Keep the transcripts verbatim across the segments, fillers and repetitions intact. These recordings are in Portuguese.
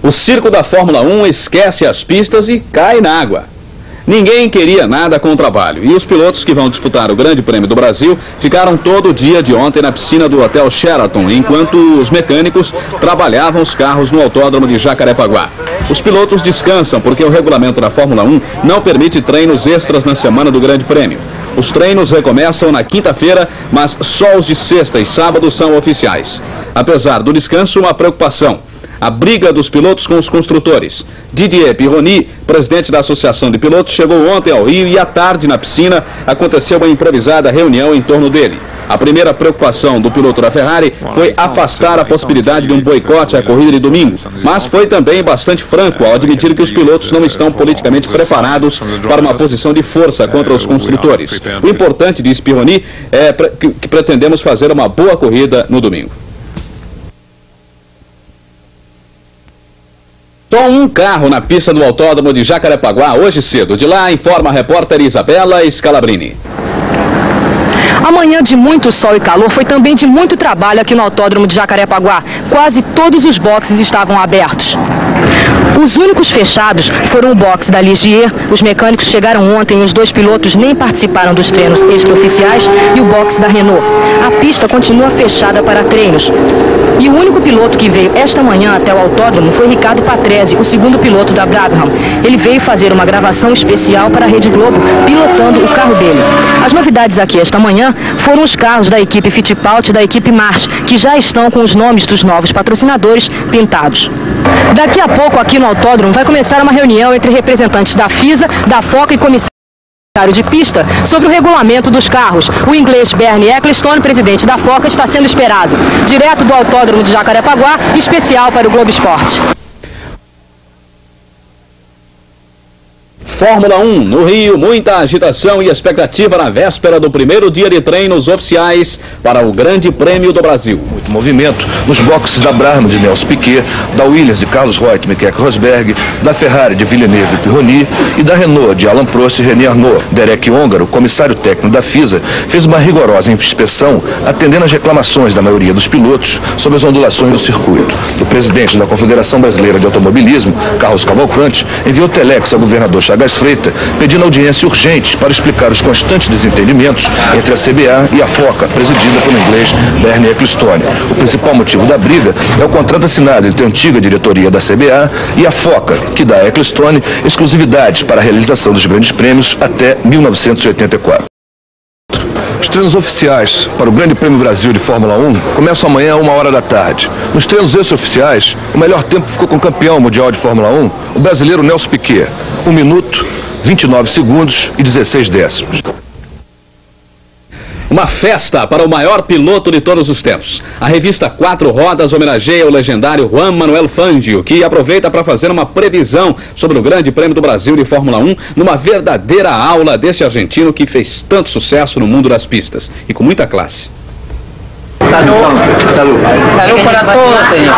O circo da Fórmula um esquece as pistas e cai na água. Ninguém queria nada com o trabalho e os pilotos que vão disputar o Grande Prêmio do Brasil ficaram todo o dia de ontem na piscina do Hotel Sheraton, enquanto os mecânicos trabalhavam os carros no autódromo de Jacarepaguá. Os pilotos descansam porque o regulamento da Fórmula um não permite treinos extras na semana do Grande Prêmio. Os treinos recomeçam na quinta-feira, mas só os de sexta e sábado são oficiais. Apesar do descanso, uma preocupação: a briga dos pilotos com os construtores. Didier Pironi, presidente da Associação de Pilotos, chegou ontem ao Rio e à tarde na piscina aconteceu uma improvisada reunião em torno dele. A primeira preocupação do piloto da Ferrari foi afastar a possibilidade de um boicote à corrida de domingo, mas foi também bastante franco ao admitir que os pilotos não estão politicamente preparados para uma posição de força contra os construtores. O importante, diz Pironi, é que pretendemos fazer uma boa corrida no domingo. Só um carro na pista do autódromo de Jacarepaguá hoje cedo. De lá, informa a repórter Isabela Scalabrini. Amanhã de muito sol e calor foi também de muito trabalho aqui no autódromo de Jacarepaguá. Quase todos os boxes estavam abertos. Os únicos fechados foram o box da Ligier. Os mecânicos chegaram ontem e os dois pilotos nem participaram dos treinos extraoficiais, e o box da Renault. A pista continua fechada para treinos. E o único piloto que veio esta manhã até o autódromo foi Ricardo Patrese, o segundo piloto da Brabham. Ele veio fazer uma gravação especial para a Rede Globo, pilotando o carro dele. As novidades aqui esta manhã foram os carros da equipe Fittipaldi e da equipe March, que já estão com os nomes dos novos patrocinadores pintados. Daqui a pouco, aqui no autódromo, vai começar uma reunião entre representantes da FISA, da FOCA e comissário de pista sobre o regulamento dos carros. O inglês Bernie Ecclestone, presidente da FOCA, está sendo esperado. Direto do autódromo de Jacarepaguá, especial para o Globo Esporte. Fórmula um, no Rio, muita agitação e expectativa na véspera do primeiro dia de treinos oficiais para o Grande Prêmio do Brasil. Muito movimento nos boxes da Brabham de Nelson Piquet, da Williams de Carlos Reutemann e Keke Rosberg, da Ferrari de Villeneuve e Pironi e da Renault de Alain Prost e René Arnoux. Derek Húngaro, comissário técnico da FISA, fez uma rigorosa inspeção, atendendo às reclamações da maioria dos pilotos sobre as ondulações do circuito. O presidente da Confederação Brasileira de Automobilismo, Carlos Cavalcante, enviou telex ao governador Chagas Freitas, pedindo audiência urgente para explicar os constantes desentendimentos entre a C B A e a FOCA, presidida pelo inglês Bernie Ecclestone. O principal motivo da briga é o contrato assinado entre a antiga diretoria da C B A e a FOCA, que dá a Ecclestone exclusividade para a realização dos grandes prêmios até mil novecentos e oitenta e quatro. Os treinos oficiais para o Grande Prêmio Brasil de Fórmula um começam amanhã a uma hora da tarde. Nos treinos extra-oficiais, o melhor tempo ficou com o campeão mundial de Fórmula um, o brasileiro Nelson Piquet. um minuto, vinte e nove segundos e dezesseis décimos. Uma festa para o maior piloto de todos os tempos. A revista Quatro Rodas homenageia o legendário Juan Manuel Fangio, que aproveita para fazer uma previsão sobre o Grande Prêmio do Brasil de Fórmula um, numa verdadeira aula desse argentino que fez tanto sucesso no mundo das pistas e com muita classe. Salud. Salud. Salud para todos, senhor.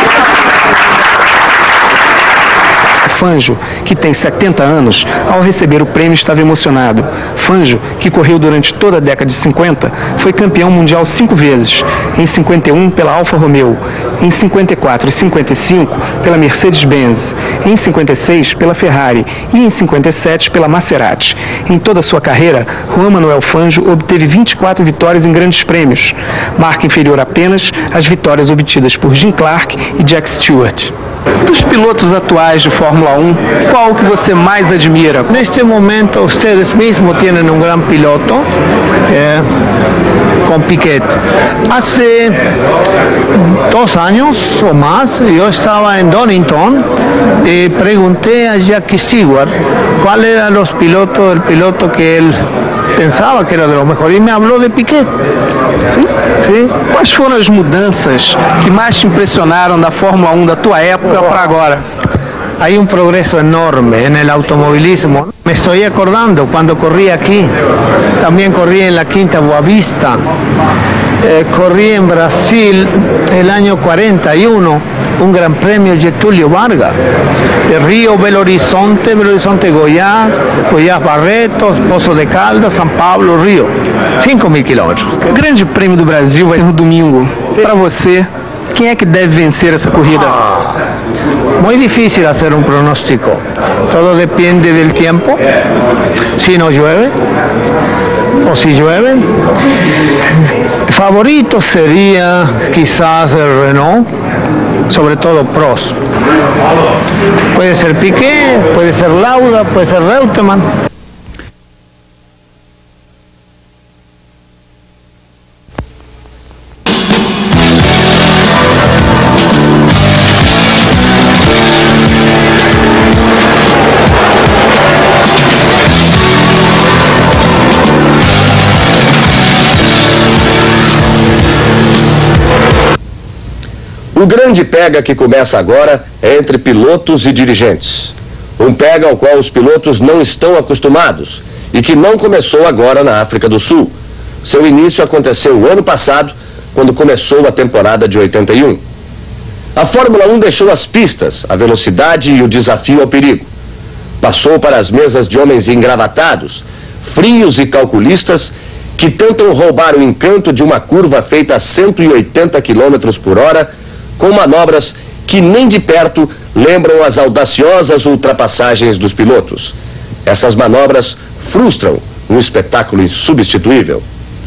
Fangio, que tem setenta anos, ao receber o prêmio estava emocionado. Fangio, que correu durante toda a década de cinquenta, foi campeão mundial cinco vezes, em cinquenta e um pela Alfa Romeo, em cinquenta e quatro e cinquenta e cinco pela Mercedes-Benz, em cinquenta e seis pela Ferrari e em cinquenta e sete pela Maserati. Em toda a sua carreira, Juan Manuel Fangio obteve vinte e quatro vitórias em grandes prêmios, marca inferior apenas às vitórias obtidas por Jim Clark e Jack Stewart. Dos pilotos atuais de Fórmula um, qual que você mais admira? Neste momento, ustedes mismos têm um grande piloto, eh, com Piquet. Hace dos anos ou mais, eu estava em Donington e perguntei a Jack Stewart qual era os pilotos, o piloto que ele pensava que era de los mejores, e me falou de Piquet. Sim? Sim. Quais foram as mudanças que mais te impressionaram da Fórmula um da tua época para agora? Há um progresso enorme no automobilismo. Me estou acordando quando corri aqui, também corri em La Quinta Boa Vista, eh, corri em Brasil no ano quarenta e um, um Gran Premio Getúlio Vargas, de Rio, Belo Horizonte, Belo Horizonte, Goiás, Goiás, Barretos, Poços de Caldas, São Paulo, Rio, cinco mil quilômetros. O Grande Prêmio do Brasil vai ser no domingo. Para você, Quem é que deve vencer essa corrida? Ah, muy difícil hacer un pronóstico. Todo depende del tiempo. Si no llueve o si llueve. Favorito sería quizás el Renault, sobre todo Prost. Puede ser Piquet, puede ser Lauda, puede ser Reutemann. O grande pega que começa agora é entre pilotos e dirigentes. Um pega ao qual os pilotos não estão acostumados e que não começou agora na África do Sul. Seu início aconteceu o ano passado, quando começou a temporada de oitenta e um. A Fórmula um deixou as pistas, a velocidade e o desafio ao perigo. Passou para as mesas de homens engravatados, frios e calculistas, que tentam roubar o encanto de uma curva feita a cento e oitenta quilômetros por hora, com manobras que nem de perto lembram as audaciosas ultrapassagens dos pilotos. Essas manobras frustram um espetáculo insubstituível.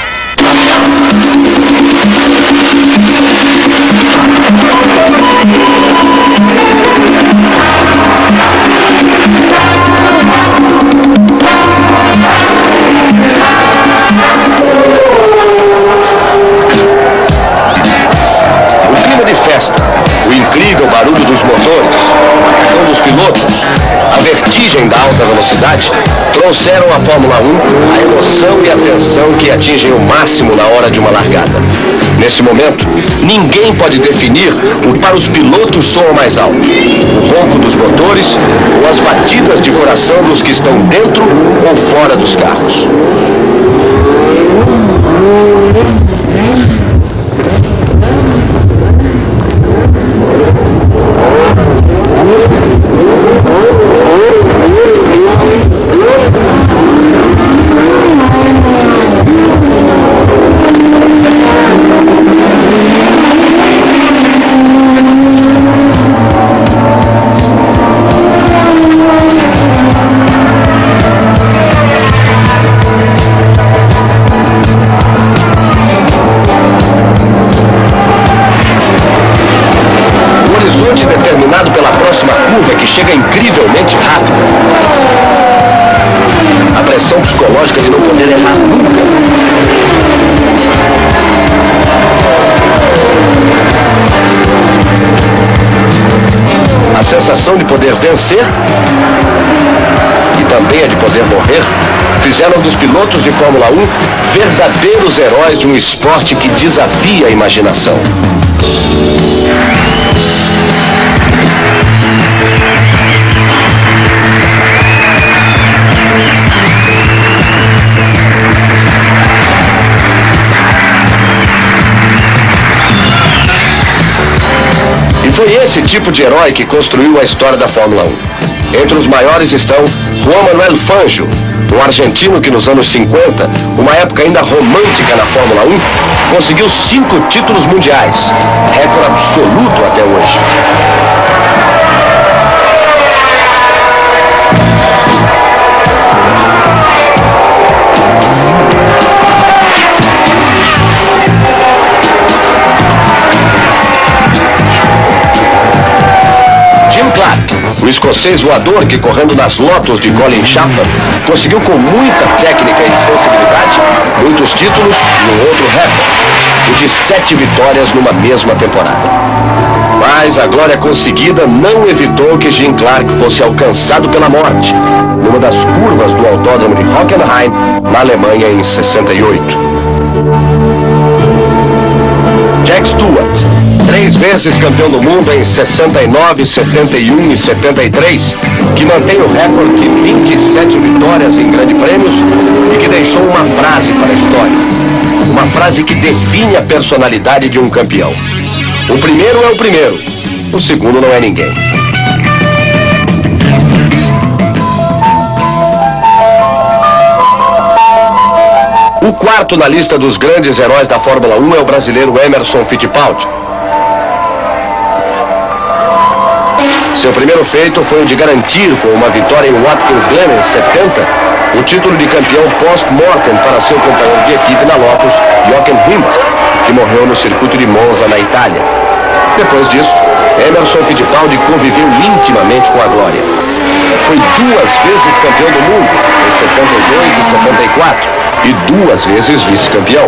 O incrível barulho dos motores, o macacão dos pilotos, a vertigem da alta velocidade trouxeram à Fórmula um a emoção e a tensão que atingem o máximo na hora de uma largada. Nesse momento, ninguém pode definir o que para os pilotos soa mais alto: o ronco dos motores ou as batidas de coração dos que estão dentro ou fora dos carros. Determinado pela próxima curva, que chega incrivelmente rápido. A pressão psicológica de não poder errar nunca. A sensação de poder vencer e também a de poder morrer fizeram dos pilotos de Fórmula um verdadeiros heróis de um esporte que desafia a imaginação. E foi esse tipo de herói que construiu a história da Fórmula um. Entre os maiores estão Juan Manuel Fangio, um argentino que nos anos cinquenta, uma época ainda romântica na Fórmula um, conseguiu cinco títulos mundiais, recorde absoluto até hoje. O escocês voador que, correndo nas lotos de Colin Chapman, conseguiu com muita técnica e sensibilidade muitos títulos e um outro recorde, o de sete vitórias numa mesma temporada. Mas a glória conseguida não evitou que Jim Clark fosse alcançado pela morte numa das curvas do autódromo de Hockenheim, na Alemanha, em sessenta e oito. Jack Stewart, três vezes campeão do mundo em sessenta e nove, setenta e um e setenta e três, que mantém o recorde de vinte e sete vitórias em grandes prêmios e que deixou uma frase para a história. Uma frase que define a personalidade de um campeão. O primeiro é o primeiro, o segundo não é ninguém. O quarto na lista dos grandes heróis da Fórmula um é o brasileiro Emerson Fittipaldi. Seu primeiro feito foi o de garantir, com uma vitória em Watkins Glen em setenta, o título de campeão post-mortem para seu companheiro de equipe na Lotus, Jochen Rindt, que morreu no circuito de Monza, na Itália. Depois disso, Emerson Fittipaldi conviveu intimamente com a glória. Foi duas vezes campeão do mundo, em setenta e dois e setenta e quatro, e duas vezes vice-campeão.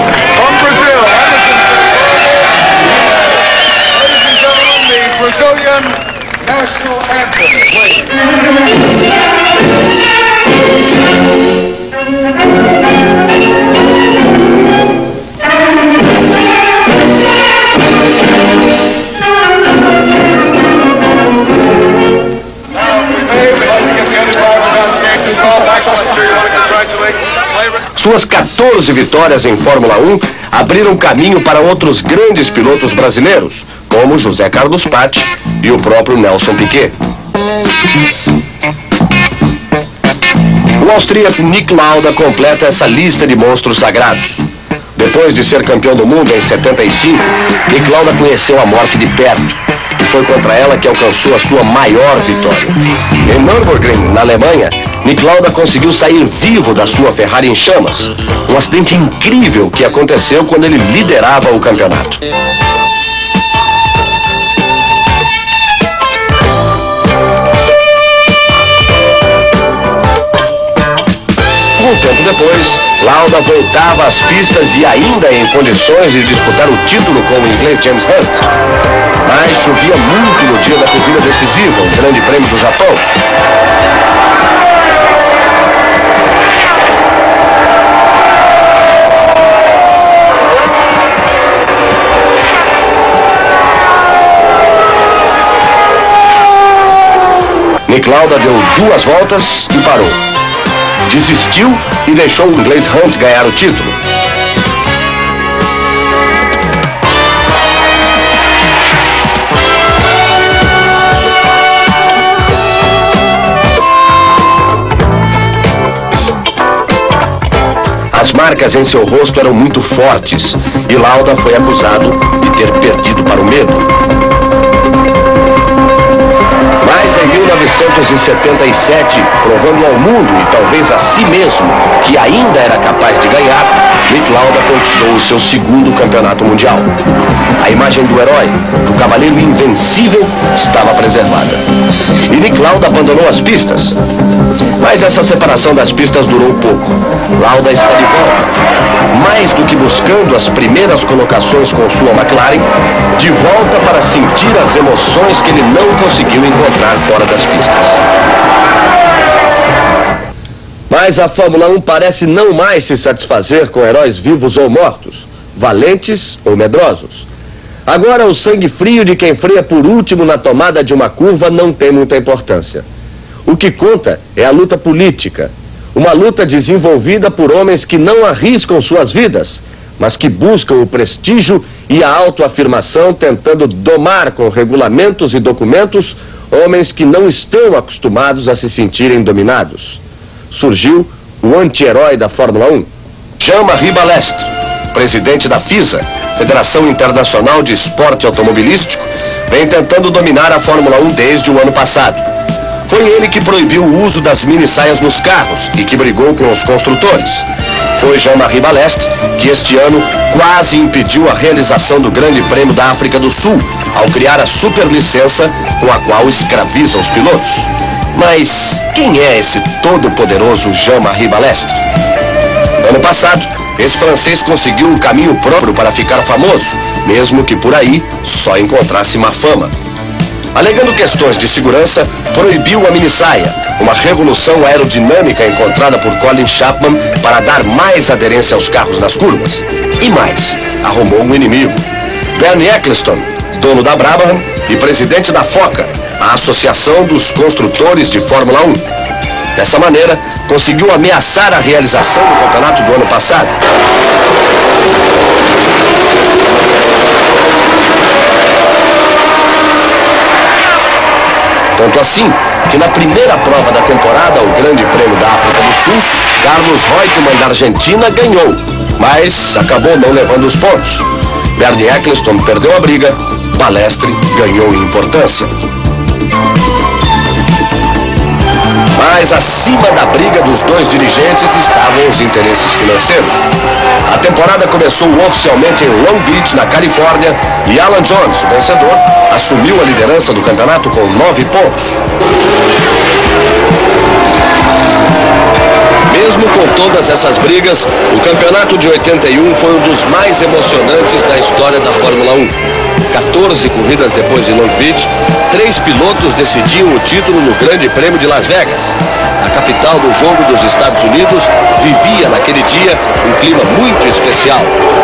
Brazilian national anthem, please. Suas quatorze vitórias em Fórmula um abriram caminho para outros grandes pilotos brasileiros, como José Carlos Patti e o próprio Nelson Piquet. O austríaco Nick Lauda completa essa lista de monstros sagrados. Depois de ser campeão do mundo em setenta e cinco, Nick Lauda conheceu a morte de perto. E foi contra ela que alcançou a sua maior vitória. Em Nürburgring, na Alemanha, Nick Lauda conseguiu sair vivo da sua Ferrari em chamas. Um acidente incrível que aconteceu quando ele liderava o campeonato. Um tempo depois, Lauda voltava às pistas e ainda em condições de disputar o título com o inglês James Hunt. Mas chovia muito no dia da corrida decisiva, o Grande Prêmio do Japão. Nick Lauda deu duas voltas e parou. Desistiu e deixou o inglês Hunt ganhar o título. As marcas em seu rosto eram muito fortes e Lauda foi acusado de ter perdido para o medo. Mas em mil novecentos e setenta e sete, provando ao mundo e talvez a si mesmo que ainda era capaz de ganhar, Nick Lauda conquistou o seu segundo campeonato mundial. A imagem do herói, do cavaleiro invencível, estava preservada. E Nick Lauda abandonou as pistas. Mas essa separação das pistas durou pouco. Lauda está de volta. Mais do que buscando as primeiras colocações com sua McLaren, de volta para sentir as emoções que ele não conseguiu encontrar fora das pistas. Mas a Fórmula um parece não mais se satisfazer com heróis vivos ou mortos, valentes ou medrosos. Agora, o sangue frio de quem freia por último na tomada de uma curva não tem muita importância. O que conta é a luta política. Uma luta desenvolvida por homens que não arriscam suas vidas, mas que buscam o prestígio e a autoafirmação, tentando domar com regulamentos e documentos homens que não estão acostumados a se sentirem dominados. Surgiu o anti-herói da Fórmula um, Jean-Marie Balestre, presidente da FISA, Federação Internacional de Esporte Automobilístico, vem tentando dominar a Fórmula um desde o ano passado. Foi ele que proibiu o uso das mini-saias nos carros e que brigou com os construtores. Foi Jean-Marie Balestre que este ano quase impediu a realização do Grande Prêmio da África do Sul, ao criar a superlicença com a qual escraviza os pilotos. Mas quem é esse todo-poderoso Jean-Marie Balestre? Ano passado, esse francês conseguiu um caminho próprio para ficar famoso, mesmo que por aí só encontrasse má fama. Alegando questões de segurança, proibiu a mini-saia, uma revolução aerodinâmica encontrada por Colin Chapman para dar mais aderência aos carros nas curvas. E mais, arrumou um inimigo. Bernie Ecclestone, dono da Brabham e presidente da FOCA, a Associação dos Construtores de Fórmula um. Dessa maneira, conseguiu ameaçar a realização do campeonato do ano passado. Tanto assim, que na primeira prova da temporada, o Grande Prêmio da África do Sul, Carlos Reutemann da Argentina ganhou, mas acabou não levando os pontos. Bernie Ecclestone perdeu a briga, Balestre ganhou em importância. Mas acima da briga dos dois dirigentes estavam os interesses financeiros. A temporada começou oficialmente em Long Beach, na Califórnia, e Alan Jones, o vencedor, assumiu a liderança do campeonato com nove pontos. Mesmo com todas essas brigas, o campeonato de oitenta e um foi um dos mais emocionantes da história da Fórmula um. quatorze corridas depois de Long Beach, três pilotos decidiam o título no Grande Prêmio de Las Vegas. A capital do jogo dos Estados Unidos vivia naquele dia um clima muito especial.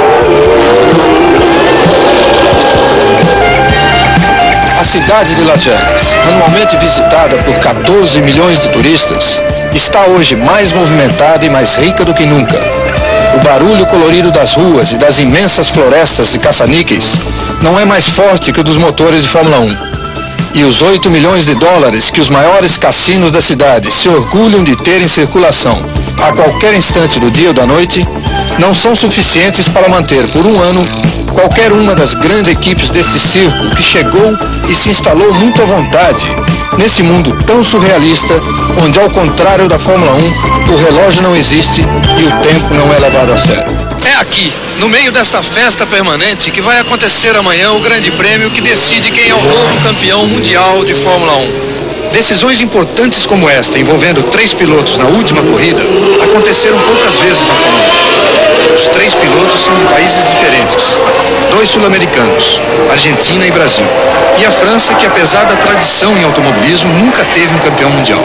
A cidade de Las Vegas, anualmente visitada por quatorze milhões de turistas, está hoje mais movimentada e mais rica do que nunca. O barulho colorido das ruas e das imensas florestas de caça-níqueis não é mais forte que o dos motores de Fórmula um. E os oito milhões de dólares que os maiores cassinos da cidade se orgulham de ter em circulação a qualquer instante do dia ou da noite, não são suficientes para manter por um ano qualquer uma das grandes equipes deste circo que chegou e se instalou muito à vontade nesse mundo tão surrealista, onde ao contrário da Fórmula um, o relógio não existe e o tempo não é levado a sério. É aqui, no meio desta festa permanente, que vai acontecer amanhã o Grande Prêmio que decide quem é o novo campeão mundial de Fórmula um. Decisões importantes como esta, envolvendo três pilotos na última corrida, aconteceram poucas vezes na Fórmula um. Os três pilotos são de países diferentes. Dois sul-americanos, Argentina e Brasil. E a França, que apesar da tradição em automobilismo, nunca teve um campeão mundial.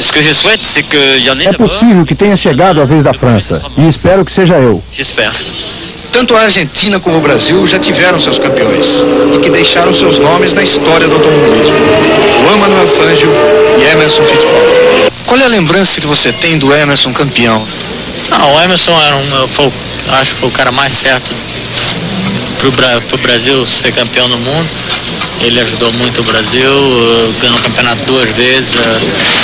É possível que tenha chegado a vez da França, e espero que seja eu. Tanto a Argentina como o Brasil já tiveram seus campeões e que deixaram seus nomes na história do automobilismo. Juan Manuel Fangio e Emerson Fittipaldi. Qual é a lembrança que você tem do Emerson campeão? Não, o Emerson era um, foi, acho que foi o cara mais certo para o Brasil ser campeão do mundo. Ele ajudou muito o Brasil, uh, ganhou o campeonato duas vezes. Uh,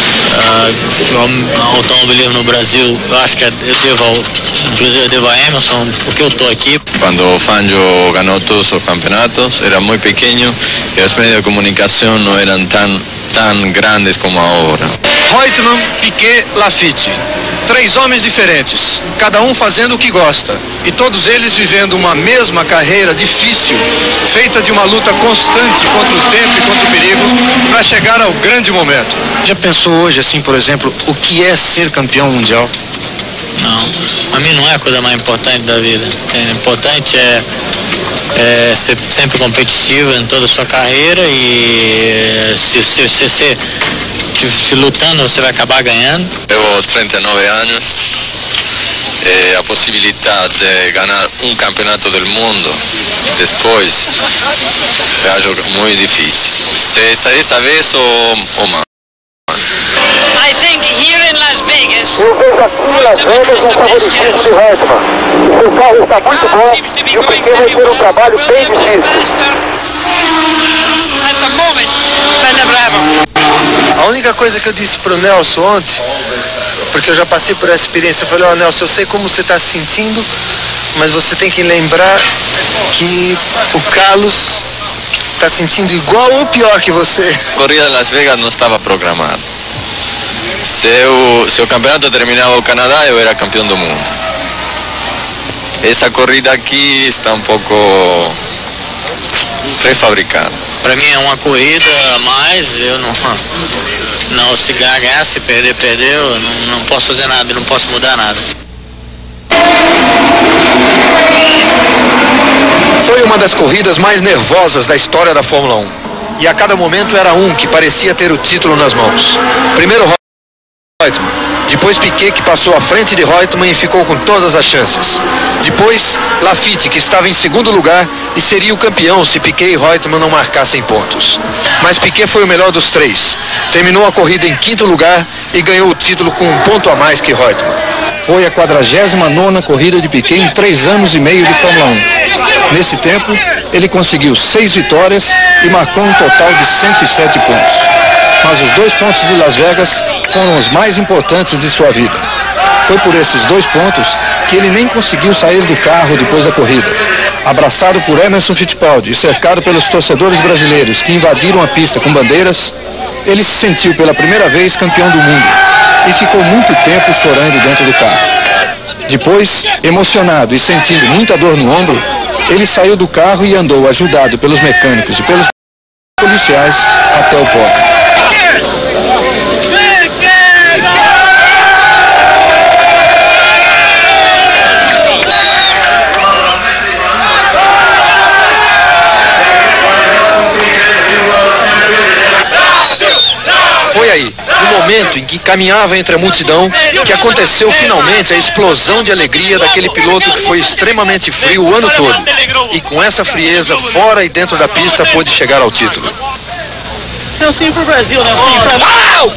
uh, automobilismo no Brasil, eu acho que eu devo, ao, inclusive eu devo a Emerson, porque eu estou aqui. Quando o Fangio ganhou todos os campeonatos, era muito pequeno e os meios de comunicação não eram tão, tão grandes como agora. Reutemann, Piquet, Lafitte. Três homens diferentes, cada um fazendo o que gosta, e todos eles vivendo uma mesma carreira difícil, feita de uma luta constante contra o tempo e contra o perigo, para chegar ao grande momento. Já pensou hoje, assim, por exemplo, o que é ser campeão mundial? Não, a mim não é a coisa mais importante da vida. O importante é, é ser sempre competitivo em toda a sua carreira e se você se, se, se, se lutando você vai acabar ganhando. Eu tenho trinta e nove anos e a possibilidade de ganhar um campeonato do mundo depois eu acho muito difícil. Se esta vez ou, ou mais. I think here in Las Vegas, eu vejo aqui em Las Vegas um favoritismo de Reutemann. O seu carro está muito bom e o Piquet vai ter um trabalho bem difícil. A única coisa que eu disse pro Nelson ontem, porque eu já passei por essa experiência, eu falei, ó, oh, Nelson, eu sei como você está se sentindo, mas você tem que lembrar que o Carlos está sentindo igual ou pior que você. A corrida de Las Vegas não estava programada. Se, eu, se o campeonato terminava no Canadá, eu era campeão do mundo. Essa corrida aqui está um pouco prefabricada. Para mim é uma corrida a mais, eu não, não se ganhar, ganhar, se perder, perdeu, não, não posso fazer nada, não posso mudar nada. Foi uma das corridas mais nervosas da história da Fórmula um. E a cada momento era um que parecia ter o título nas mãos. Primeiro Reutemann, depois Piquet, que passou à frente de Reutemann e ficou com todas as chances. Depois Lafitte, que estava em segundo lugar e seria o campeão se Piquet e Reutemann não marcassem pontos. Mas Piquet foi o melhor dos três. Terminou a corrida em quinto lugar e ganhou o título com um ponto a mais que Reutemann. Foi a quadragésima nona corrida de Piquet em três anos e meio de Fórmula um. Nesse tempo, ele conseguiu seis vitórias e marcou um total de cento e sete pontos. Mas os dois pontos de Las Vegas foram os mais importantes de sua vida. Foi por esses dois pontos que ele nem conseguiu sair do carro depois da corrida. Abraçado por Emerson Fittipaldi e cercado pelos torcedores brasileiros que invadiram a pista com bandeiras, ele se sentiu pela primeira vez campeão do mundo e ficou muito tempo chorando dentro do carro. Depois, emocionado e sentindo muita dor no ombro, ele saiu do carro e andou ajudado pelos mecânicos e pelos policiais até o pódio. Foi aí, no momento em que caminhava entre a multidão, que aconteceu finalmente a explosão de alegria daquele piloto que foi extremamente frio o ano todo. E com essa frieza, fora e dentro da pista, pôde chegar ao título. Nelson pro Brasil, Nelson pra lá.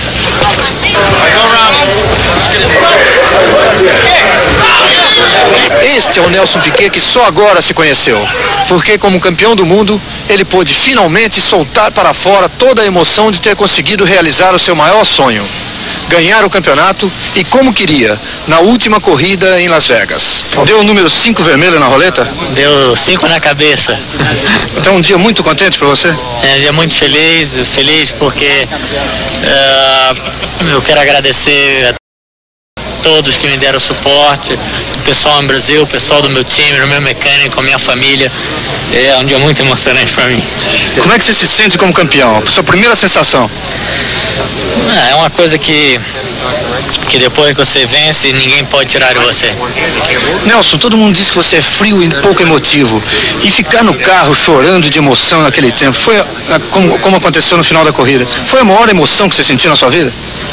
Este é o Nelson Piquet que só agora se conheceu, porque como campeão do mundo, ele pôde finalmente soltar para fora toda a emoção de ter conseguido realizar o seu maior sonho, ganhar o campeonato e como queria, na última corrida em Las Vegas. Deu o número cinco vermelho na roleta? Deu cinco na cabeça. Então um dia muito contente para você? É um dia muito feliz, feliz porque uh, eu quero agradecer a todos que me deram suporte, o pessoal no Brasil, o pessoal do meu time, o meu mecânico, a minha família. É um dia muito emocionante para mim. Como é que você se sente como campeão? Sua primeira sensação? Ah, é uma coisa que, que depois que você vence, ninguém pode tirar de você. Nelson, todo mundo diz que você é frio e pouco emotivo. E ficar no carro chorando de emoção naquele tempo, foi a, a, como, como aconteceu no final da corrida, foi a maior emoção que você sentiu na sua vida?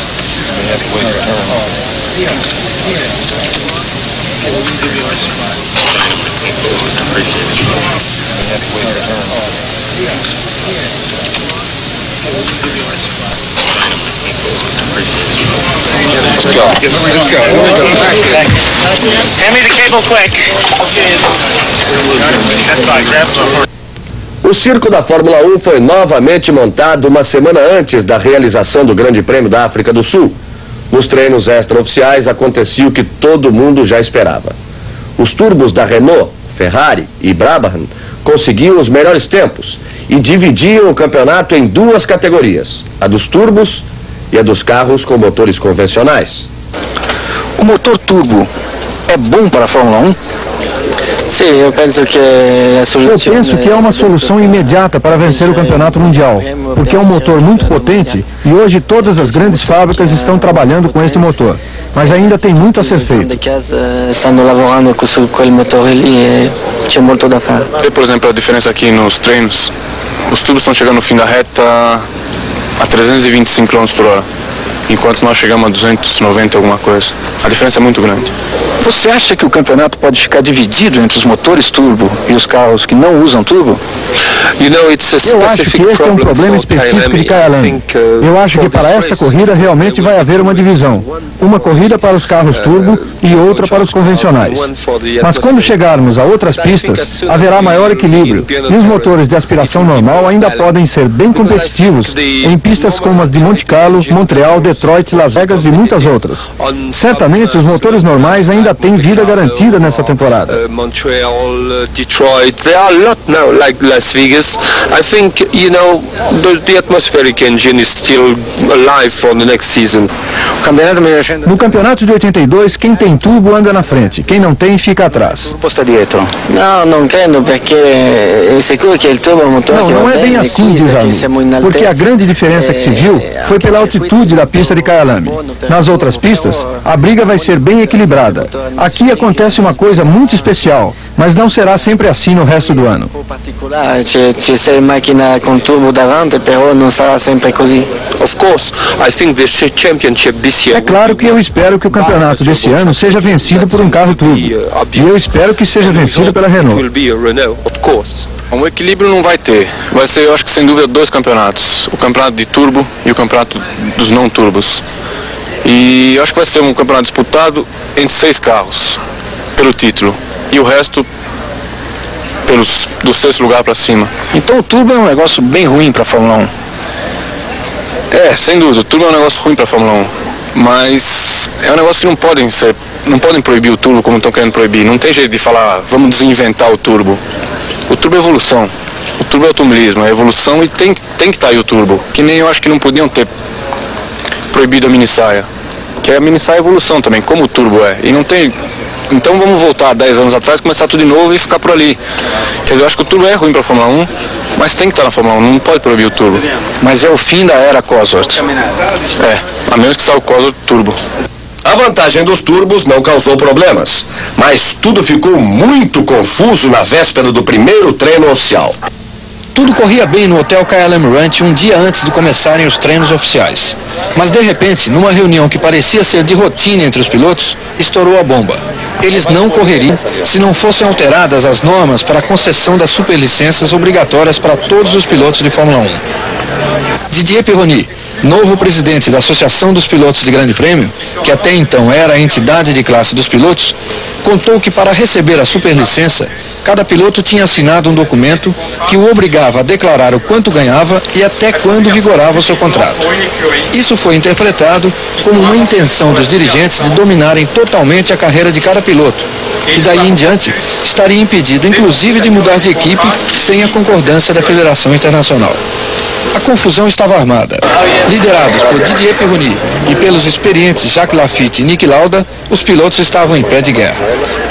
Let's go. Let's go. Here we go. Hand me the cable quick. That's fine. Grab the... O circo da Fórmula um foi novamente montado uma semana antes da realização do Grande Prêmio da África do Sul. Nos treinos extraoficiais acontecia o que todo mundo já esperava. Os turbos da Renault, Ferrari e Brabham conseguiam os melhores tempos e dividiam o campeonato em duas categorias, a dos turbos e a dos carros com motores convencionais. O motor turbo é bom para a Fórmula um? Sim, eu penso que Eu penso que é uma solução imediata para vencer o campeonato mundial, porque é um motor muito potente e hoje todas as grandes fábricas estão trabalhando com este motor, mas ainda tem muito a ser feito. Stanno lavorando su quel motore lì e c'è molto da fare. Por exemplo, a diferença aqui nos treinos, os tubos estão chegando no fim da reta a trezentos e vinte e cinco quilômetros por hora, enquanto nós chegamos a duzentos e noventa alguma coisa. A diferença é muito grande. Você acha que o campeonato pode ficar dividido entre os motores turbo e os carros que não usam turbo? Eu acho que este é um problema específico de Kyalami. Eu acho que para esta corrida realmente vai haver uma divisão. Uma corrida para os carros turbo e outra para os convencionais. Mas quando chegarmos a outras pistas, haverá maior equilíbrio. E os motores de aspiração normal ainda podem ser bem competitivos em pistas como as de Monte Carlo, Montreal, Detroit, Las Vegas e muitas outras. Certamente os motores normais ainda têm vida garantida nessa temporada. Montreal, Detroit, there are a lot now like Las Vegas. I think, you know, the, the atmospheric engine is still alive for the next season. No campeonato de oitenta e dois, quem tem turbo anda na frente, quem não tem fica atrás. Não, não credo, porque é seguro que o turbo é um motor. Não, não é bem assim, diz Arno, porque a grande diferença que se viu foi pela altitude da pista de Kyalami. Nas outras pistas, a briga vai ser bem equilibrada. Aqui acontece uma coisa muito especial, mas não será sempre assim no resto do ano. Ci sarà macchina con turbo davanti, però non sarà sempre così. Of course, I think the championship this year. É claro que eu espero que o campeonato desse ano seja vencido por um carro turbo. E eu espero que seja vencido pela Renault. Of course. Um equilíbrio não vai ter. Vai ser, eu acho que sem dúvida, dois campeonatos. O campeonato de turbo e o campeonato dos não turbos. E eu acho que vai ser um campeonato disputado entre seis carros pelo título. E o resto pelos do sexto lugar para cima. Então o turbo é um negócio bem ruim para a Fórmula um. É, sem dúvida, o turbo é um negócio ruim para a Fórmula um. Mas é um negócio que não podem ser, não podem proibir o turbo como estão querendo proibir. Não tem jeito de falar, vamos desinventar o turbo. O turbo é evolução. o turbo é automobilismo, é evolução e tem, tem que estar aí o turbo. Que nem eu acho que não podiam ter proibido a mini saia. Que a mini saia é evolução também, como o turbo é. E não tem... Então vamos voltar dez anos atrás, começar tudo de novo e ficar por ali. Quer dizer, eu acho que o turbo é ruim para a Fórmula um, mas tem que estar na Fórmula um, não pode proibir o turbo. Mas é o fim da era Cosworth. É, a menos que saia o Cosworth turbo. A vantagem dos turbos não causou problemas, mas tudo ficou muito confuso na véspera do primeiro treino oficial. Tudo corria bem no Hotel K L M Ranch um dia antes de começarem os treinos oficiais. Mas de repente, numa reunião que parecia ser de rotina entre os pilotos, estourou a bomba. Eles não correriam se não fossem alteradas as normas para a concessão das superlicenças obrigatórias para todos os pilotos de Fórmula um. Didier Pironi, novo presidente da Associação dos Pilotos de Grande Prêmio, que até então era a entidade de classe dos pilotos, contou que para receber a superlicença, cada piloto tinha assinado um documento que o obrigava a declarar o quanto ganhava e até quando vigorava o seu contrato. Isso foi interpretado como uma intenção dos dirigentes de dominarem totalmente a carreira de cada piloto, que daí em diante estaria impedido inclusive de mudar de equipe sem a concordância da Federação Internacional. A confusão estava armada. Liderados por Didier Pironi e pelos experientes Jacques Laffite e Niki Lauda, os pilotos estavam em pé de guerra.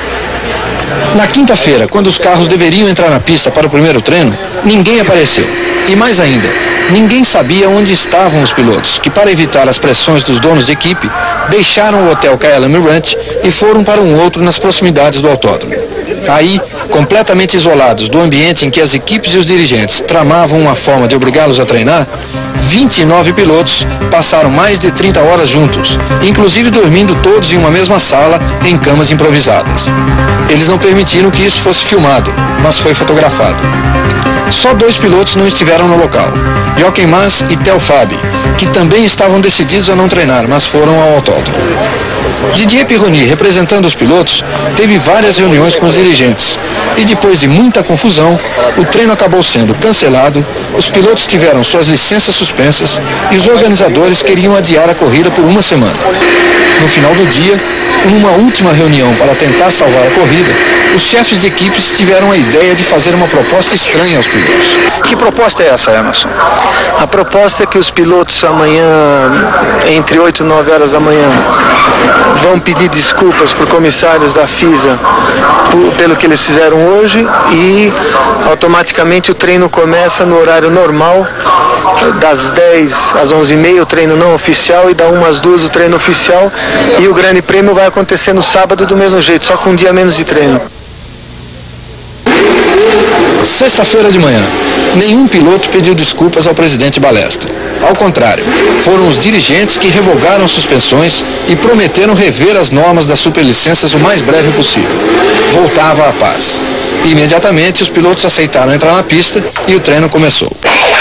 Na quinta-feira, quando os carros deveriam entrar na pista para o primeiro treino, ninguém apareceu. E mais ainda, ninguém sabia onde estavam os pilotos, que para evitar as pressões dos donos de equipe, deixaram o Hotel K L M Ranch e foram para um outro nas proximidades do autódromo. Aí, completamente isolados do ambiente em que as equipes e os dirigentes tramavam uma forma de obrigá-los a treinar, vinte e nove pilotos passaram mais de trinta horas juntos, inclusive dormindo todos em uma mesma sala, em camas improvisadas. Eles não permitiram que isso fosse filmado, mas foi fotografado. Só dois pilotos não estiveram no local, Jochen Mass e Theo Fabi, que também estavam decididos a não treinar, mas foram ao autódromo. Didier Pironi, representando os pilotos, teve várias reuniões com os dirigentes e depois de muita confusão, o treino acabou sendo cancelado, os pilotos tiveram suas licenças suspensas e os organizadores queriam adiar a corrida por uma semana. No final do dia, numa última reunião para tentar salvar a corrida, os chefes de equipes tiveram a ideia de fazer uma proposta estranha aos pilotos. Que proposta é essa, Emerson? A proposta é que os pilotos amanhã, entre oito e nove horas da manhã, vão pedir desculpas para os comissários da FISA por, pelo que eles fizeram hoje e automaticamente o treino começa no horário normal, das dez às onze e meia o treino não oficial e da uma às duas o treino oficial, e o grande prêmio vai acontecer no sábado do mesmo jeito, só com um dia menos de treino. Sexta-feira de manhã, nenhum piloto pediu desculpas ao presidente Balestre. Ao contrário, foram os dirigentes que revogaram suspensões e prometeram rever as normas das superlicenças o mais breve possível. Voltava a paz. Imediatamente, os pilotos aceitaram entrar na pista e o treino começou.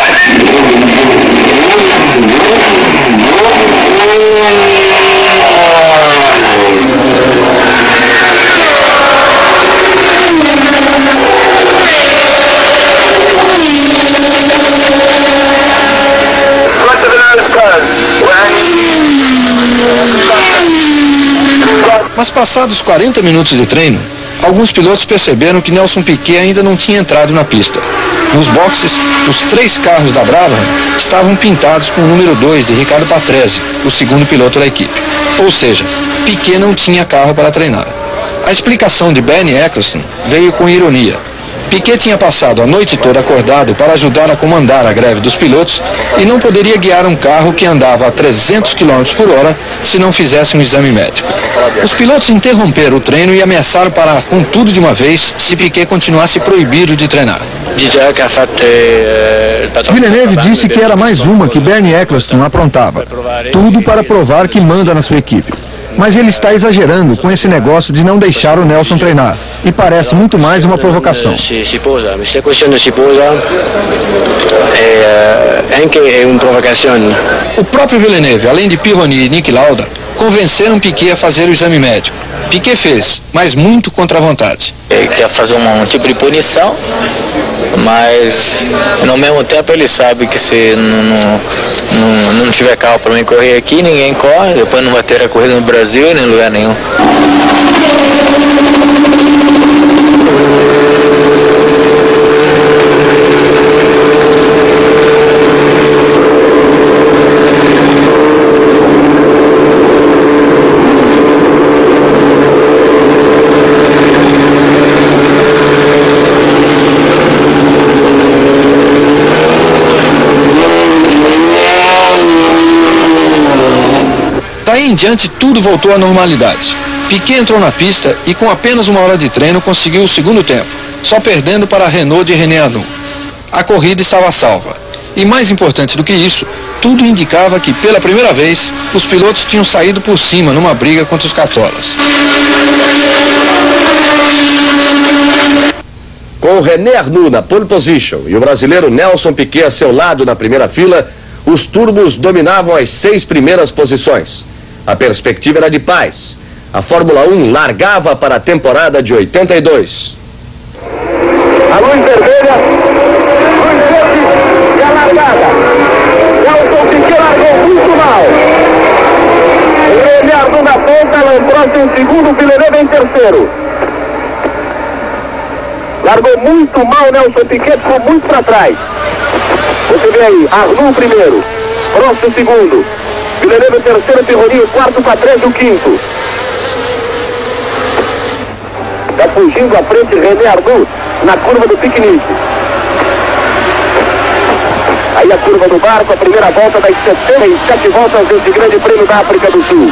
Mas passados quarenta minutos de treino, alguns pilotos perceberam que Nelson Piquet ainda não tinha entrado na pista. Nos boxes, os três carros da Brabham estavam pintados com o número dois de Ricardo Patrese, o segundo piloto da equipe. Ou seja, Piquet não tinha carro para treinar. A explicação de Bernie Eccleston veio com ironia. Piquet tinha passado a noite toda acordado para ajudar a comandar a greve dos pilotos e não poderia guiar um carro que andava a trezentos quilômetros por hora se não fizesse um exame médico. Os pilotos interromperam o treino e ameaçaram parar com tudo de uma vez se Piquet continuasse proibido de treinar. Villeneuve disse que era mais uma que Bernie Eccleston aprontava. Tudo para provar que manda na sua equipe. Mas ele está exagerando com esse negócio de não deixar o Nelson treinar. E parece muito mais uma provocação. O próprio Villeneuve, além de Pironi e Niki Lauda, convenceram Piquet a fazer o exame médico. Piquet fez, mas muito contra a vontade. Ele quer fazer um, um tipo de punição, mas no mesmo tempo ele sabe que se não, não, não, não tiver carro para mim correr aqui, ninguém corre, depois não vai ter a corrida no Brasil nem em lugar nenhum. em diante tudo voltou à normalidade. Piquet entrou na pista e com apenas uma hora de treino conseguiu o segundo tempo, só perdendo para a Renault de René Arnoux. A corrida estava salva. E mais importante do que isso, tudo indicava que pela primeira vez os pilotos tinham saído por cima numa briga contra os cartolas. Com René Arnoux na pole position e o brasileiro Nelson Piquet a seu lado na primeira fila, os turbos dominavam as seis primeiras posições. A perspectiva era de paz. A Fórmula um largava para a temporada de oitenta e dois. A luz vermelha, luz verde e a largada. Nelson Piquet largou muito mal. René Arnoux na ponta, Lamprost em segundo, Villeneuve em terceiro. Largou muito mal Nelson Piquet, ficou muito para trás. Você vê aí, Arnoux primeiro, Prost o segundo, Villeneuve o terceiro, Pironi o quarto, Patrese o quinto. Está fugindo à frente René Arnoux na curva do piquenique. Aí a curva do barco, a primeira volta das setenta e sete voltas desse grande prêmio da África do Sul.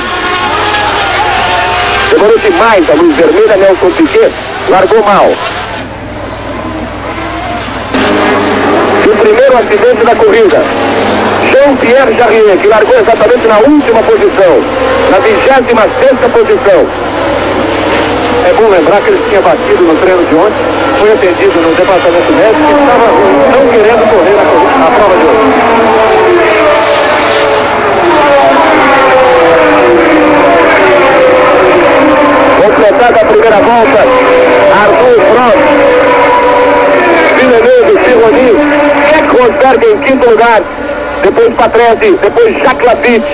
Demorou demais a luz vermelha, Nelson Piquet largou mal. E o primeiro acidente da corrida, Jean-Pierre Jarier, que largou exatamente na última posição, na vigésima sexta posição. É bom lembrar que ele tinha batido no treino de ontem, foi atendido no departamento médico e estava não querendo correr na, corrida, na prova de hoje. Completada a primeira volta, Arnoux, Prost, Villeneuve, Pironi, Rosberg em quinto lugar, depois Patrese, depois Jacques Lafitte.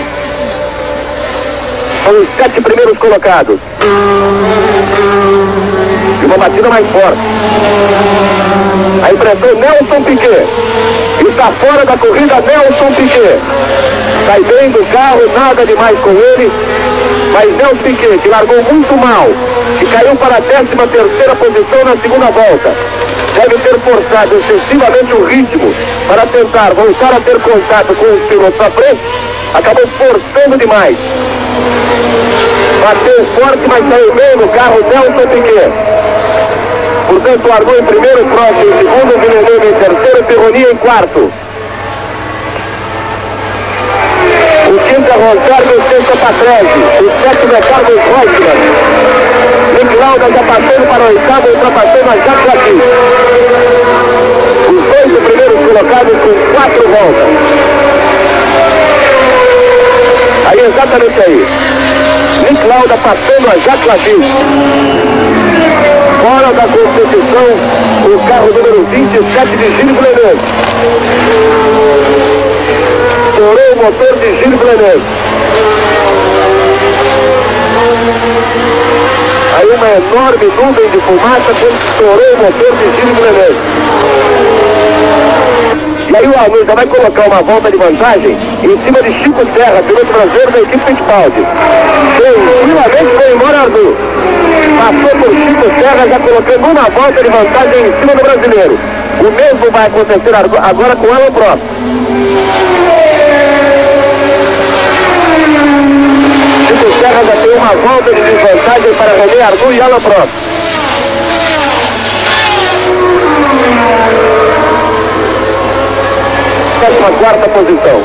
São os sete primeiros colocados. E uma batida mais forte. A impressão Nelson Piquet. Está fora da corrida Nelson Piquet. Sai bem do carro, nada demais com ele. Mas Nelson Piquet, que largou muito mal, que caiu para a décima terceira posição na segunda volta, deve ter forçado excessivamente o ritmo para tentar voltar a ter contato com os pilotos à frente. Acabou forçando demais. Bateu forte, mas saiu bem no carro Nelson Piquet. Portanto, largou em primeiro, Prost em segundo, Villeneuve em terceiro, Pironi em quarto. O quinto é Rosberg, o sexto é Patrese, o sétimo é Carlos Reutemann. Nick Lauda já passando para o oitavo, ultrapassando a Jacques Lafitte. Os dois primeiros colocados com quatro voltas. Aí, exatamente aí. Nick Lauda passando a Jacques Lafitte. Fora da competição, o carro número vinte e sete de Gilles Villeneuve. Estourou o motor de Gilles Villeneuve. Aí uma enorme nuvem de fumaça quando estourou o motor de Gilles Villeneuve. E aí o Arnoux já vai colocar uma volta de vantagem em cima de Chico Serra, piloto brasileiro da equipe Fittipaldi. Tranquilamente foi embora Arnoux. Passou por Chico Serra, já colocando uma volta de vantagem em cima do brasileiro. O mesmo vai acontecer agora com Alain Prost. Chico Serra já tem uma volta de desvantagem para René Arnoux e Alain Prost. Décima quarta posição.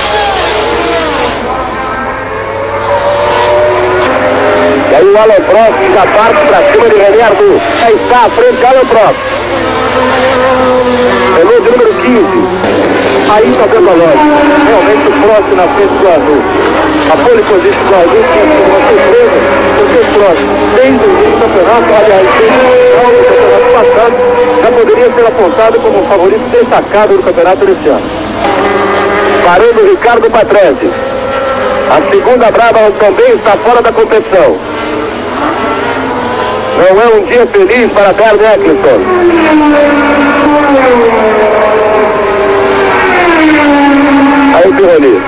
E aí o Alain Prost já parte para cima de René Arnoux. Aí está à frente Alain Prost. Renault de número quinze. Aí está vendo a lógica. Realmente o Prost na frente do Arnoux. A pole position do Arnoux tinha sido uma surpresa, porque o Prost, desde o início do campeonato, aliás, desde o campeonato passado, já poderia ser apontado como um favorito destacado do campeonato deste ano. Parando o Ricardo Patrese. A segunda Brabham também está fora da competição. Não é um dia feliz para Bernie Eccleston. Aí o Pironi.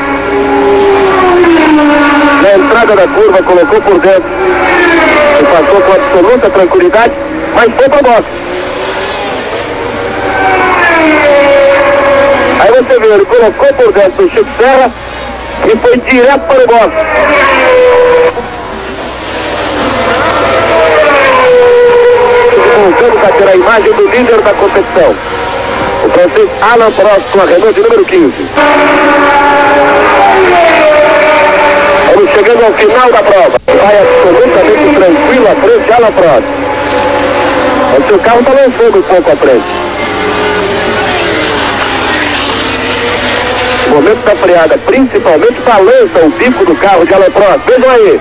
Na entrada da curva colocou por dentro. E passou com absoluta tranquilidade, mas foi para a boxe. Aí você vê, ele colocou por dentro do Chico Serra, e foi direto para o boxe. Voltamos a ter a imagem do líder da competição, o francês Alain Prost, com a Renault de número quinze. Estamos chegando ao final da prova. Vai absolutamente tranquilo à frente de Alain Prost. O seu carro está lançando um pouco à frente. No momento da freada, principalmente, balança o bico do carro de Alain Prost. Vejam aí.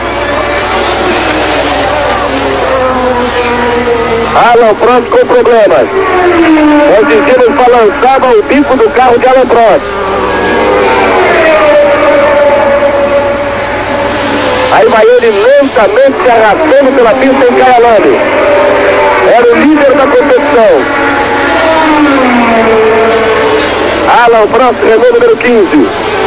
Alain Prost com problemas. Os vizinhos balançavam o bico do carro de Alain Prost. Aí vai ele lentamente se arrastando pela pista em Kyalami. Era o líder da competição. Alain Prost, Renault número quinze.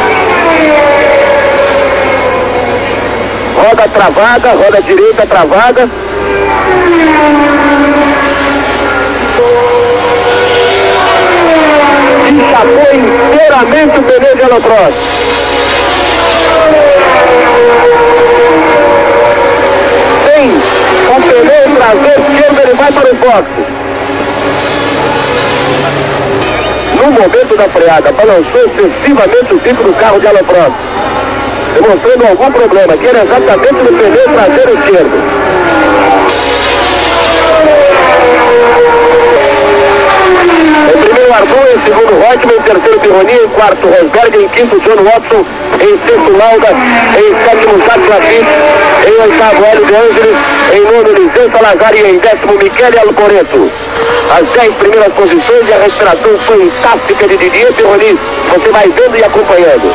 Roda travada, roda direita travada. Enchapou inteiramente o pneu de Alain Prost. Tem o pneu traseiro esquerdo, ele vai para o boxe. No momento da freada, balançou excessivamente o bico do carro de Alain Prost, demonstrando algum problema, que era exatamente no pneu traseiro esquerdo. Em primeiro Arthur, em segundo Reutemann, em terceiro Pironi, em quarto Rosberg, em quinto John Watson, em sexto Lauda, em sétimo Jacques Lafitte, em oitavo Hélio de Ângeles, em nono Eliseu Salazar e em décimo Michele Alboreto. As dez primeiras posições e a respiração fantástica de Didier Pironi. Você vai vendo e acompanhando.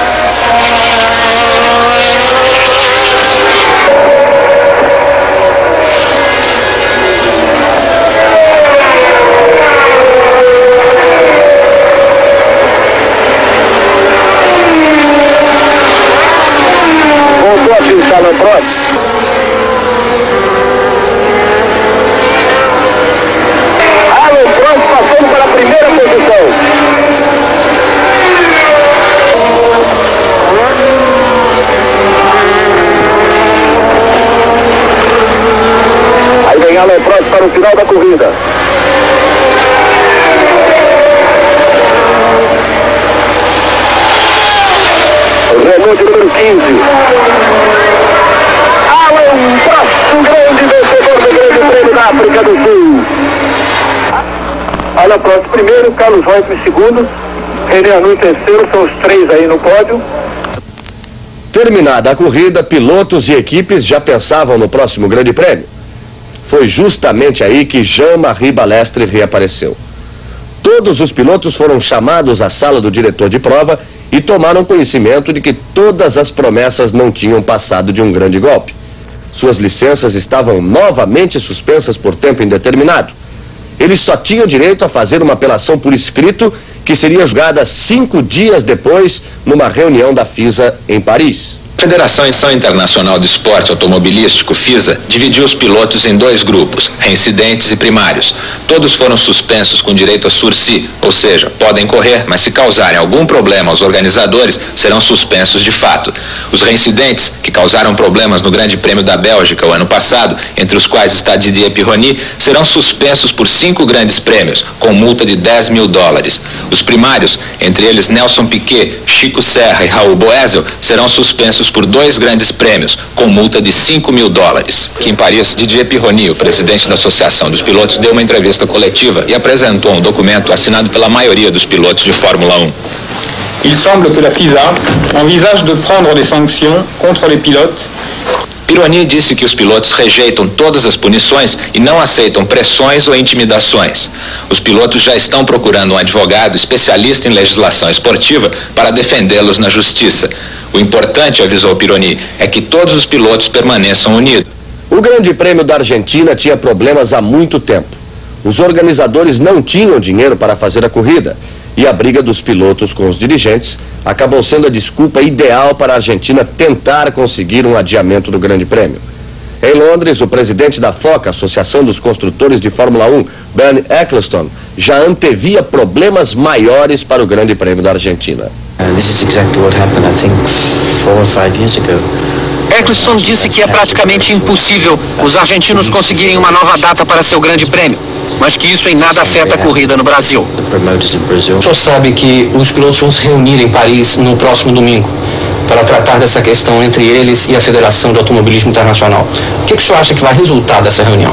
Voltou a pisar Alain Prost. Alain Prost passando para a primeira posição. Aí vem Alain Prost para o final da corrida. Renault de número quinze. Alain Prost, um grande vencedor do Grande Prêmio da África do Sul. Alain Prost primeiro, Carlos Reutemann segundo, René Arnoux terceiro, são os três aí no pódio. Terminada a corrida, pilotos e equipes já pensavam no próximo Grande Prêmio. Foi justamente aí que Jean-Marie Balestre reapareceu. Todos os pilotos foram chamados à sala do diretor de prova e tomaram conhecimento de que todas as promessas não tinham passado de um grande golpe. Suas licenças estavam novamente suspensas por tempo indeterminado. Eles só tinham direito a fazer uma apelação por escrito, que seria julgada cinco dias depois, numa reunião da FISA em Paris. A Federação Internacional de Esporte Automobilístico, FISA, dividiu os pilotos em dois grupos, reincidentes e primários. Todos foram suspensos com direito a sursis, ou seja, podem correr, mas se causarem algum problema aos organizadores, serão suspensos de fato. Os reincidentes, que causaram problemas no Grande Prêmio da Bélgica o ano passado, entre os quais está Didier Pironi, serão suspensos por cinco grandes prêmios, com multa de dez mil dólares. Os primários, entre eles Nelson Piquet, Chico Serra e Raul Boesel, serão suspensos por dois grandes prêmios, com multa de cinco mil dólares. Aqui em Paris, Didier Pironi, o presidente da Associação dos Pilotos, deu uma entrevista coletiva e apresentou um documento assinado pela maioria dos pilotos de Fórmula um. Il semble que la FISA envisage de prendre des sanctions contre les pilotes. Pironi disse que os pilotos rejeitam todas as punições e não aceitam pressões ou intimidações. Os pilotos já estão procurando um advogado especialista em legislação esportiva para defendê-los na justiça. O importante, avisou Pironi, é que todos os pilotos permaneçam unidos. O Grande Prêmio da Argentina tinha problemas há muito tempo. Os organizadores não tinham dinheiro para fazer a corrida e a briga dos pilotos com os dirigentes acabou sendo a desculpa ideal para a Argentina tentar conseguir um adiamento do Grande Prêmio. Em Londres, o presidente da FOCA, Associação dos Construtores de Fórmula um, Bernie Ecclestone, já antevia problemas maiores para o Grande Prêmio da Argentina. Ecclestone disse que é praticamente impossível os argentinos conseguirem uma nova data para seu Grande Prêmio, mas que isso em nada afeta a corrida no Brasil. O senhor sabe que os pilotos vão se reunir em Paris no próximo domingo para tratar dessa questão entre eles e a Federação de Automobilismo Internacional. O que, que o senhor acha que vai resultar dessa reunião?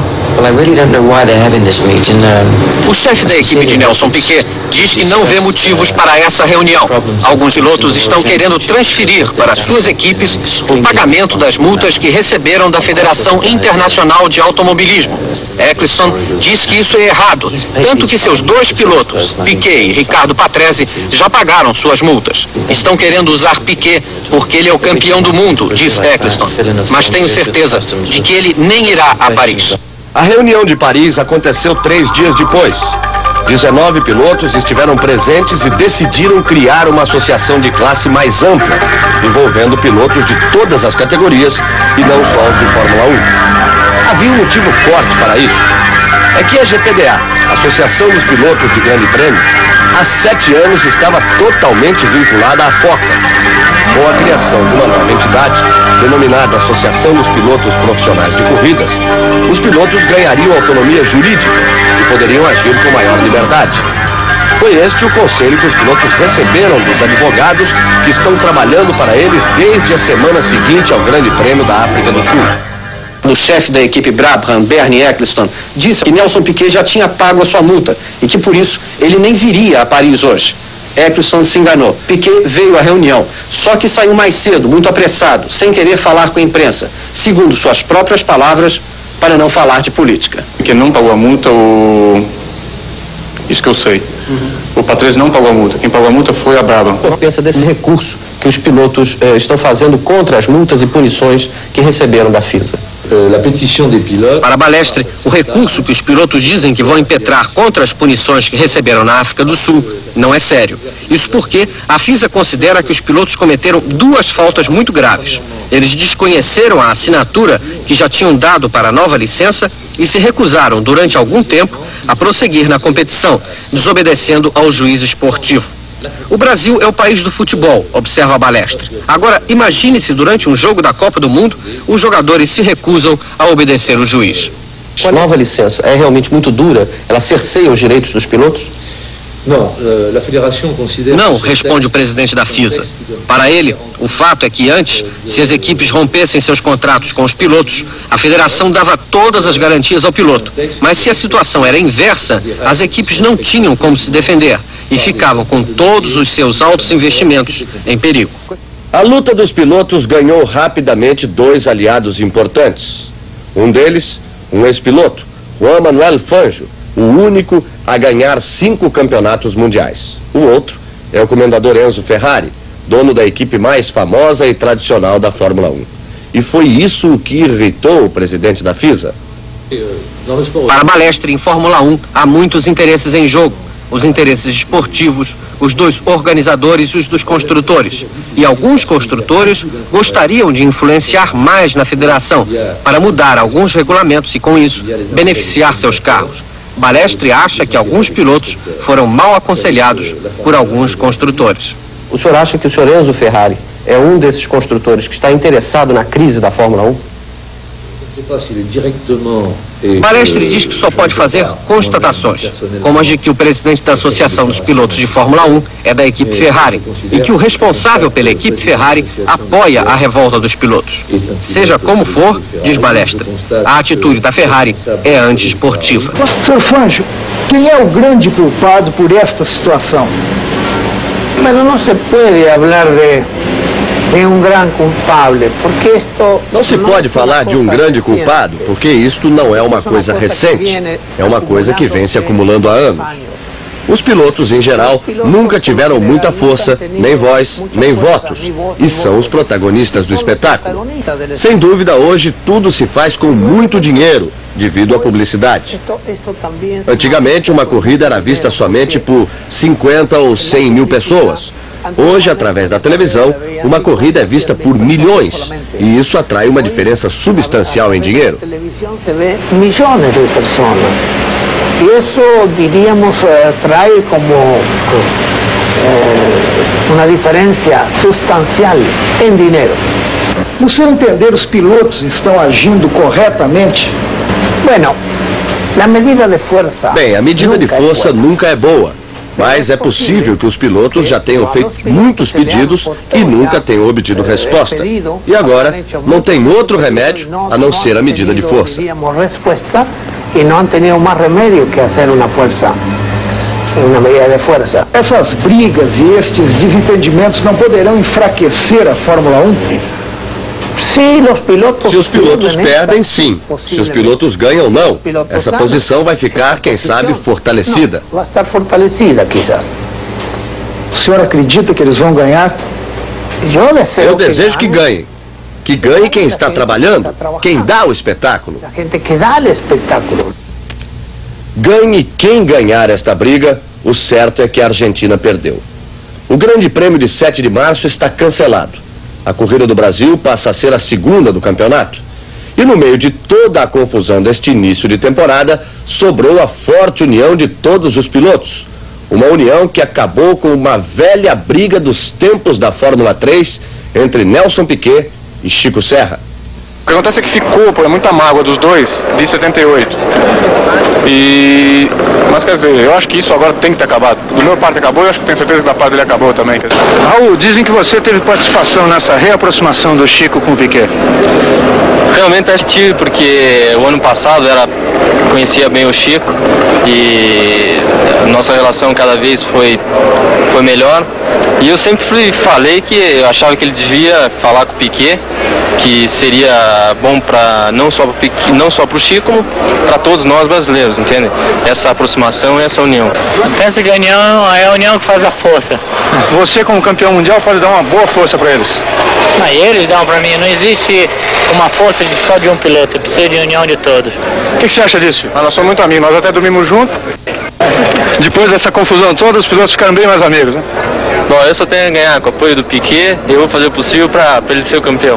O chefe da equipe de Nelson Piquet diz que não vê motivos para essa reunião. Alguns pilotos estão querendo transferir para suas equipes o pagamento das multas que receberam da Federação Internacional de Automobilismo. Ecclestone diz que isso é errado, tanto que seus dois pilotos, Piquet e Ricardo Patrese, já pagaram suas multas. Estão querendo usar Piquet porque ele é o campeão do mundo, diz Ecclestone, mas tenho certeza de que ele nem irá a Paris. A reunião de Paris aconteceu três dias depois. dezenove pilotos estiveram presentes e decidiram criar uma associação de classe mais ampla, envolvendo pilotos de todas as categorias e não só os de Fórmula um. Havia um motivo forte para isso. É que a G P D A, Associação dos Pilotos de Grande Prêmio, há sete anos estava totalmente vinculada à FOCA. Com a criação de uma nova entidade, denominada Associação dos Pilotos Profissionais de Corridas, os pilotos ganhariam autonomia jurídica e poderiam agir com maior liberdade. Foi este o conselho que os pilotos receberam dos advogados que estão trabalhando para eles desde a semana seguinte ao Grande Prêmio da África do Sul. O chefe da equipe Brabham, Bernie Ecclestone, disse que Nelson Piquet já tinha pago a sua multa e que por isso ele nem viria a Paris hoje. Ecclestone se enganou. Piquet veio à reunião, só que saiu mais cedo, muito apressado, sem querer falar com a imprensa, segundo suas próprias palavras, para não falar de política. Piquet não pagou a multa, o... isso que eu sei. Uhum. O Patrese não pagou a multa. Quem pagou a multa foi a Brabham. O que pensa desse recurso que os pilotos eh, estão fazendo contra as multas e punições que receberam da FISA? Para Balestre, o recurso que os pilotos dizem que vão impetrar contra as punições que receberam na África do Sul não é sério. Isso porque a FISA considera que os pilotos cometeram duas faltas muito graves. Eles desconheceram a assinatura que já tinham dado para a nova licença e se recusaram durante algum tempo a prosseguir na competição, desobedecendo ao juiz esportivo. O Brasil é o país do futebol, observa Balestre. Agora, imagine se durante um jogo da Copa do Mundo, os jogadores se recusam a obedecer o juiz. A nova licença é realmente muito dura? Ela cerceia os direitos dos pilotos? Não, responde o presidente da FISA. Para ele, o fato é que antes, se as equipes rompessem seus contratos com os pilotos, a federação dava todas as garantias ao piloto. Mas se a situação era inversa, as equipes não tinham como se defender e ficavam com todos os seus altos investimentos em perigo. A luta dos pilotos ganhou rapidamente dois aliados importantes. Um deles, um ex-piloto, Juan Manuel Fangio, o único a ganhar cinco campeonatos mundiais. O outro é o comendador Enzo Ferrari, dono da equipe mais famosa e tradicional da Fórmula um. E foi isso que irritou o presidente da FISA. Para Balestre, em Fórmula um, há muitos interesses em jogo. Os interesses esportivos, os dois organizadores e os dos construtores. E alguns construtores gostariam de influenciar mais na federação para mudar alguns regulamentos e, com isso, beneficiar seus carros. Balestre acha que alguns pilotos foram mal aconselhados por alguns construtores. O senhor acha que o senhor Enzo Ferrari é um desses construtores que está interessado na crise da Fórmula um? Balestre diz que só pode fazer constatações, como as de que o presidente da Associação dos Pilotos de Fórmula um é da equipe Ferrari e que o responsável pela equipe Ferrari apoia a revolta dos pilotos. Seja como for, diz Balestre, a atitude da Ferrari é anti-esportiva. senhor Fangio, quem é o grande culpado por esta situação? Mas não se pode falar de... é um grande culpável, porque isto... Não se pode falar de um grande culpado, porque isto não é uma coisa recente, é uma coisa que vem se acumulando há anos. Os pilotos, em geral, nunca tiveram muita força, nem voz, nem votos, e são os protagonistas do espetáculo. Sem dúvida, hoje tudo se faz com muito dinheiro, devido à publicidade. Antigamente, uma corrida era vista somente por cinquenta ou cem mil pessoas. Hoje, através da televisão, uma corrida é vista por milhões e isso atrai uma diferença substancial em dinheiro. Milhões de pessoas. E isso, diríamos, traz como eh, uma diferença substancial em dinheiro. No seu entender, os pilotos estão agindo corretamente? Bueno, a medida de força... Bem, a medida de força nunca é boa, mas é possível que os pilotos já tenham feito muitos pedidos e nunca tenham obtido resposta. E agora, não tem outro remédio a não ser a medida de força. E não tenido mais remédio que fazer uma força, uma medida de força. Essas brigas e estes desentendimentos não poderão enfraquecer a Fórmula um? Se os pilotos perdem, sim. Se os pilotos ganham, não. Essa posição vai ficar, quem sabe, fortalecida. Vai estar fortalecida, quizás. O senhor acredita que eles vão ganhar? Eu desejo que ganhem. Que ganhe quem está trabalhando, quem dá o espetáculo. A gente que dá o espetáculo. Ganhe quem ganhar esta briga, o certo é que a Argentina perdeu. O Grande Prêmio de sete de março está cancelado. A Corrida do Brasil passa a ser a segunda do campeonato. E no meio de toda a confusão deste início de temporada, sobrou a forte união de todos os pilotos. Uma união que acabou com uma velha briga dos tempos da Fórmula três entre Nelson Piquet e Chico Serra. O que acontece é que ficou, pô, é muita mágoa dos dois, de setenta e oito. E... Mas quer dizer, eu acho que isso agora tem que ter acabado. Do meu parte acabou, eu acho que tenho certeza que da parte dele acabou também. Quer dizer. Raul, dizem que você teve participação nessa reaproximação do Chico com o Piquet. Realmente acho que tive, porque o ano passado era, conhecia bem o Chico e a nossa relação cada vez foi, foi melhor. E eu sempre falei que eu achava que ele devia falar com o Piquet, que seria bom para não só para não só para o Chico, como para todos nós brasileiros, entende? Essa aproximação e essa união. Penso que a união é a união que faz a força. Você, como campeão mundial, pode dar uma boa força para eles? Não, eles dão para mim. Não existe uma força de só de um piloto, precisa de união de todos. O que, que você acha disso? Mas nós somos muito amigos, nós até dormimos juntos. Depois dessa confusão toda, os pilotos ficaram bem mais amigos, né? Bom, eu só tenho a ganhar com o apoio do Piquet e eu vou fazer o possível para ele ser o campeão.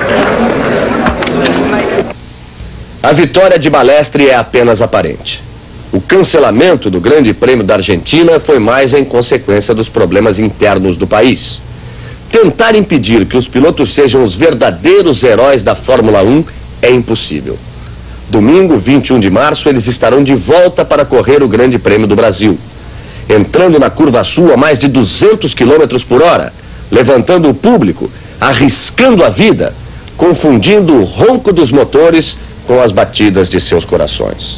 A vitória de Balestre é apenas aparente. O cancelamento do Grande Prêmio da Argentina foi mais em consequência dos problemas internos do país. Tentar impedir que os pilotos sejam os verdadeiros heróis da Fórmula um é impossível. Domingo, vinte e um de março, eles estarão de volta para correr o Grande Prêmio do Brasil. Entrando na curva sul a mais de duzentos quilômetros por hora, levantando o público, arriscando a vida, confundindo o ronco dos motores com as batidas de seus corações.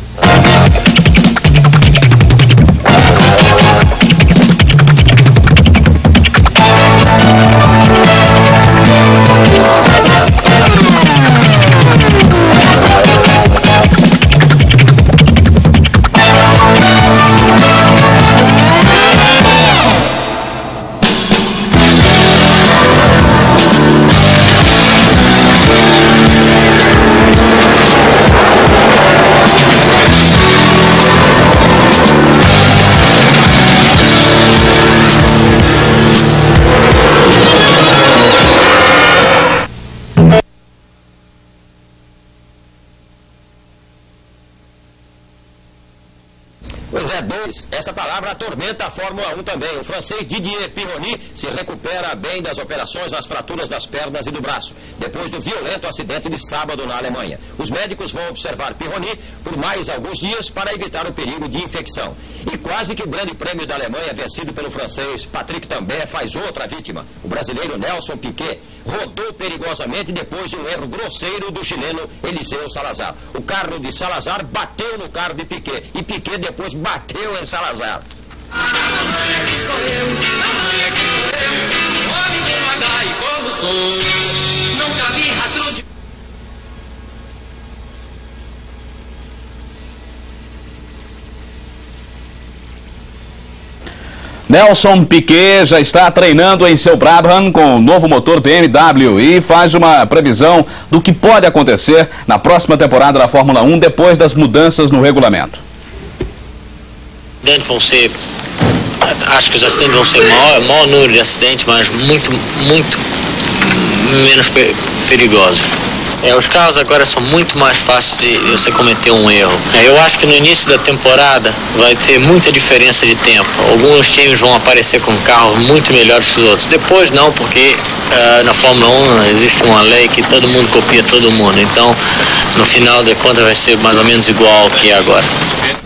Pois é, dois. Esta palavra atormenta a Fórmula um também. O francês Didier Pironi se recupera bem das operações nas fraturas das pernas e do braço, depois do violento acidente de sábado na Alemanha. Os médicos vão observar Pironi por mais alguns dias para evitar o perigo de infecção. E quase que o Grande Prêmio da Alemanha, vencido pelo francês Patrick Tambay, faz outra vítima. O brasileiro Nelson Piquet rodou perigosamente depois de um erro grosseiro do chileno Eliseu Salazar. O carro de Salazar bateu no carro de Piquet e Piquet depois bateu em Salazar. A mamãe que sou eu, a mãe que sou eu, sou homem como H e como sou, nunca vi rastro de... Nelson Piquet já está treinando em seu Brabham com o novo motor B M W e faz uma previsão do que pode acontecer na próxima temporada da Fórmula um depois das mudanças no regulamento. Dentro vão ser acho que os acidentes vão ser maior, maior número de acidentes, mas muito, muito menos per perigosos. É, os carros agora são muito mais fáceis de você cometer um erro. É, eu acho que no início da temporada vai ter muita diferença de tempo. Alguns times vão aparecer com carros muito melhores que os outros. Depois não, porque uh, na Fórmula um existe uma lei que todo mundo copia todo mundo. Então, no final de contas vai ser mais ou menos igual ao que é agora.